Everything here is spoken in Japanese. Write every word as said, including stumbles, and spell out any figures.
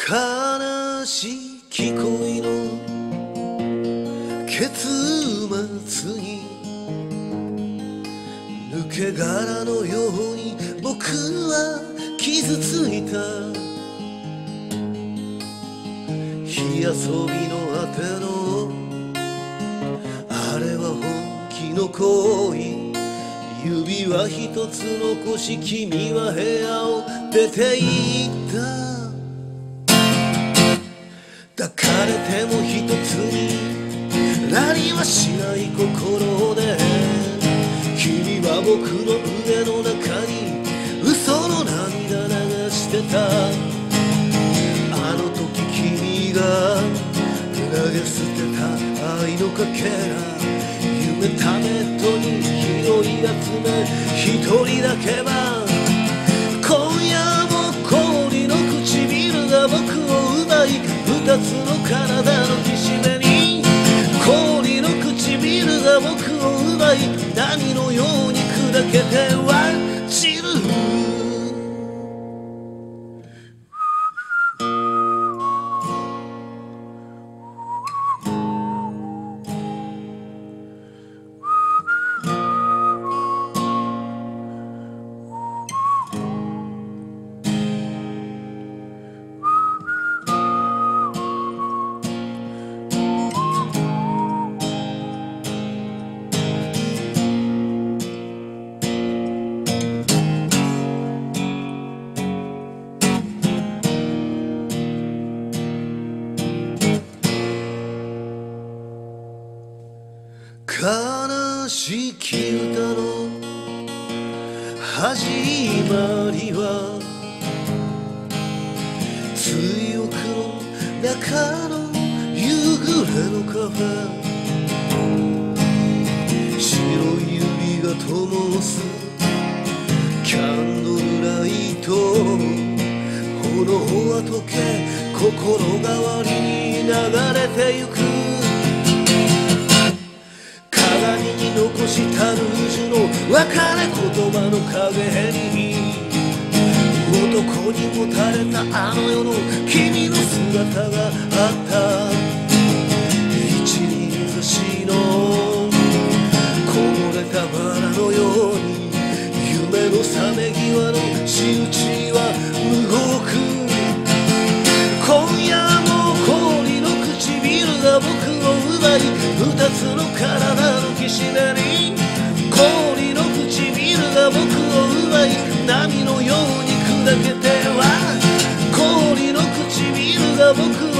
悲しい恋の結末に抜け殻のように僕は傷ついた。火遊びのあてのあれは本気の恋。指輪一つ残し君は部屋を出て行った。抱かれても一つに何はしない心で、君は僕の腕の中に嘘の涙流してた。あの時君が投げ捨てた愛のかけら、夢ためっとに拾い集め一人だけは今夜も氷の唇が僕を奪い、二つの体のきしめに氷の唇が僕を奪い、波のように砕けては散る。悲しき歌の始まりは追憶の中の夕暮れのカフェ、白い指が灯すキャンドルライト、炎は溶け心変わりに流れてゆく。残したルージュの別れ言葉の陰に男にもたれたあの世の君の姿があった。一輪差しのこぼれたバラのように夢の覚め際の仕打ちは無動く。今夜も氷の唇が僕を奪い、二つの体のきしめに氷の唇が僕を奪い、波のように砕けては氷の唇が僕を